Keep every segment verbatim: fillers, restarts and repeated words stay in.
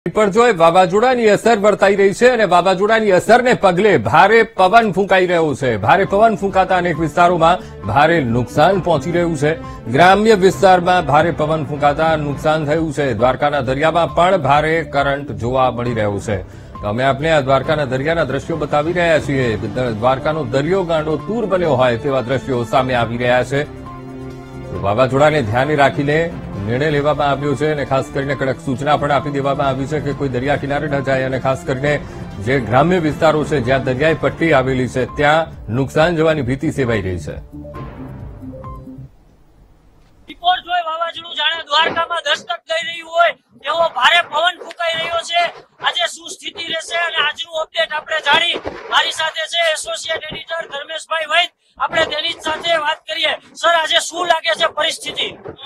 વિપર્યોય વાવાઝોડાની અસર વર્તાઈ રહી છે અને વાવાઝોડાની અસરને પગલે ભારે પવન ફૂંકાઈ રહ્યો છે। ભારે પવન ફૂંકાતા અનેક વિસ્તારોમાં ભારે નુકસાન પહોંચી રહ્યું છે। ગ્રામ્ય વિસ્તારમાં ભારે પવન ફૂંકાતા નુકસાન થયું છે। દ્વારકાના દરિયામાં પણ ભારે કરંટ જોવા મળી રહ્યો છે। અમે આપને આ દ્વારકાના દરિયાના દ્રશ્યો બતાવી રહ્યા છીએ। દ્વારકાનો દરિયો ગાંડો તૂર બન્યો હોય તેવા દ્રશ્યો સામે આવી રહ્યા છે। વાવાઝોડાને ધ્યાને રાખીને નિર્ણય લેવામાં આવ્યો છે અને ખાસ કરીને કડક સૂચના પણ આપી દેવામાં આવી છે કે કોઈ દરિયા કિનારે ન જાય અને ખાસ કરીને જે ગ્રામ્ય વિસ્તારો છે જ્યાં દરિયાઈ પટ્ટી આવેલી છે ત્યાં નુકસાન જવાની ભીતિ સેવાઈ રહી છે। રિપોર્ટ જોઈ વાવાઝોડું જાણે દ્વારકામાં દસ્તક દઈ રહ્યું હોય તેવો ભારે પવન ફૂંકાઈ રહ્યો છે। આજે શું સ્થિતિ રહેશે અને આજનું અપડેટ આપણે જાણી મારી સાથે છે એસોસિએટ એડિટર ધર્મેશભાઈ વૈદ। આપણે તેની જ સાથે વાત કરીએ। સર, આજે શું લાગે છે પરિસ્થિતિ?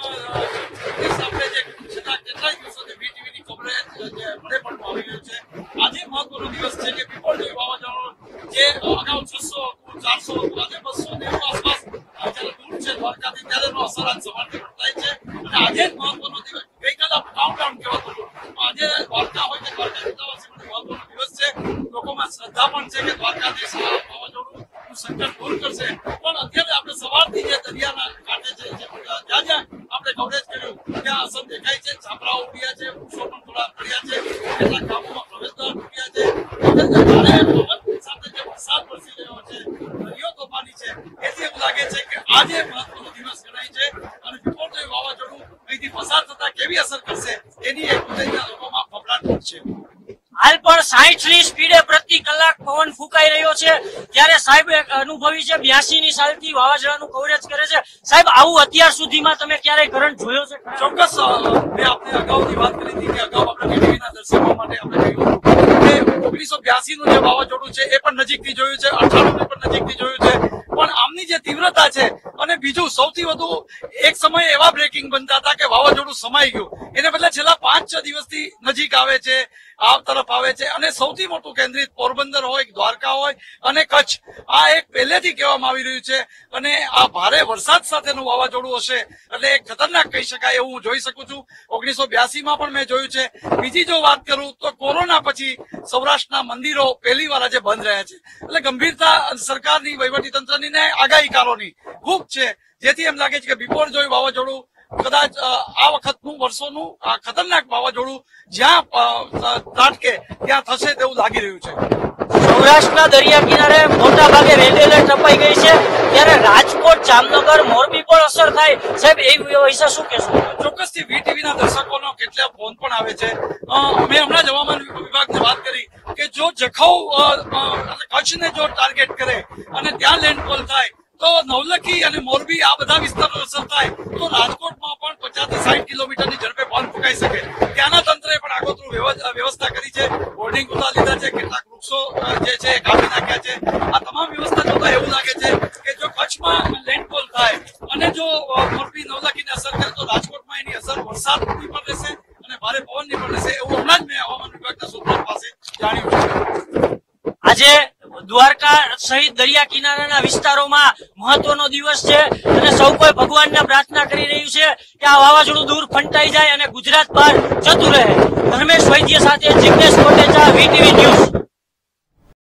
આજે મહત્વનો દિવસ છે કે વિપર્યોય વાવાઝોડું જે અગાઉ છસો ચારસો આજે બસો નેવું આસપાસ જયારે દૂર છે દ્વારકાથી ત્યારેનો અસર આજ સવારથી વર્તાય છે અને આજે જ મહત્વનો દિવસ ગઈકાલે કાઉન્ટડાઉન કહેવાતું હતું। આજે દ્વારકા હોય કે દ્વારકા જિલ્લાવાસી માટે મહત્વનો દિવસ છે। લોકોમાં શ્રદ્ધા પણ છે કે દ્વારકાધીશ વાવાઝોડું સંકટ દૂર કરશે। પણ અત્યારે આપણે સવારથી જે દરિયાના કાંઠે છે જ્યાં જ્યાં આપણે કવરેજ કર્યું ત્યાં અસર દેખાય છે। છાપરાઓ ઉડ્યા છે, વૃક્ષો પણ થોડા પડ્યા છે, કેટલાક ગામોમાં પ્રવેશદ્વાર તૂટ્યા છે। પવન સાથે જે વરસાદ વરસી રહ્યો છે, દરિયો તોફાની છે, એથી એવું લાગે છે કે આજે મહત્વનો દિવસ ગણાય છે અને વિપર્યોય વાવાઝોડું અહીંથી પસાર થતા કેવી અસર કરશે એની એક ઉત્તેજના લોકોમાં ફફડાટ છે। હાલ પણ સાહીઠ ની સ્પીડે પ્રતિ કલાક પવન ફૂંકાઈ રહ્યો છે, ત્યારે સાહેબ એક અનુભવી છે, બ્યાસી ની સાલથી વાવાઝોડાનું કવરેજ કરે છે। સાહેબ, આવું અત્યાર સુધીમાં તમે ક્યારેય કરંટ જોયો છે? ચોક્કસ મેં આપણે અગાઉની વાત કરી હતી કે અગાઉ આપણે ટીવીના દર્શકો માટે આપણે કહ્યું કે ઓગણીસો બ્યાસી નું જે વાવાઝોડું છે એ પણ નજીકથી જોયું છે, અઠાણું ને પણ નજીકથી જોયું છે, પણ આમની જે તીવ્રતા છે અને બીજું સૌથી વધુ એક સમયે એવા બ્રેકિંગ બનતા હતા કે વાવાઝોડું સમાઈ ગયું, એને બદલે છેલ્લા પાંચ છ દિવસથી નજીક આવે છે, આ તરફ આવે છે અને સૌથી મોટું કેન્દ્રિત પોરબંદર હોય, દ્વારકા હોય અને કચ્છ, આ એક પહેલેથી કહેવામાં આવી રહ્યું છે અને આ ભારે વરસાદ સાથેનું વાવાઝોડું હશે એટલે એક ખતરનાક કહી શકાય એવું હું જોઈ શકું છું। ઓગણીસો બ્યાસી માં પણ મેં જોયું છે। બીજી જો વાત કરું તો કોરોના પછી સૌરાષ્ટ્રના મંદિરો પહેલી વાર આજે બંધ રહ્યા છે, એટલે ગંભીરતા સરકારની વહીવટી તંત્રની ને આગાહીકારોની ખૂબ છે, જેથી એમ લાગે છે કે વિપર્યોય વાવાઝોડું કદાચ આ વખતનું વર્ષોનું આ ખતરનાક વાવાઝોડું જ્યાં ત્રાટકે ત્યાં થશે તેવું લાગી રહ્યું છે। સૌરાષ્ટ્રના દરિયા કિનારે મોટા ભાગે રેડ એલર્ટ અપાઈ ગઈ છે, ત્યારે રાજકોટ, જામનગર, મોરબી પણ અસર થાય। સાહેબ, એ વિશે શું કહેશો? ચોક્કસથી વીટીવીના દર્શકોનો કેટલા ફોન પણ આવે છે। મેં હમણાં જ હવામાન વિભાગને વાત કરી કે જો જખૌ કચ્છને જો ટાર્ગેટ કરે અને ત્યાં લેન્ડફોલ થાય તો નવલખી અને મોરબી આ બધા વિસ્તારો અસર થાય તો રાજકોટમાં પણ પચાસ થી સાઠ કિલોમીટરની ઝડપે પવન ફૂંકાઈ શકે। ત્યાંના તંત્રે પણ આગોતરું વ્યવસ્થા કરી છે, હોર્ડિંગ ઉતારી લીધા છે, કેટલાક વૃક્ષો જે છે કાપી નાખ્યા છે। આ તમામ વ્યવસ્થા જોતા એવું લાગે છે કે જો કચ્છમાં લેન્ડફોલ થાય અને જો મોરબી નવલખીને અસર કરે તો રાજકોટમાં એની અસર વરસાદની પણ રહેશે અને ભારે પવનની પણ રહેશે, એવું હમણાં જ મેં હવામાન વિભાગના સૂત્રો પાસે જાણ્યું છે। આજે દ્વારકા સહિત દરિયા કિનારાના વિસ્તારોમાં મહત્વનો દિવસ છે અને સૌ કોઈ ભગવાનને પ્રાર્થના કરી રહ્યું છે કે આ વાવાઝોડું દૂર ફંટાઈ જાય અને ગુજરાત બહાર જતું રહે। ધર્મેશ વૈદ્ય સાથે જિગ્નેશ કોટેચા, વીટીવી ન્યૂઝ।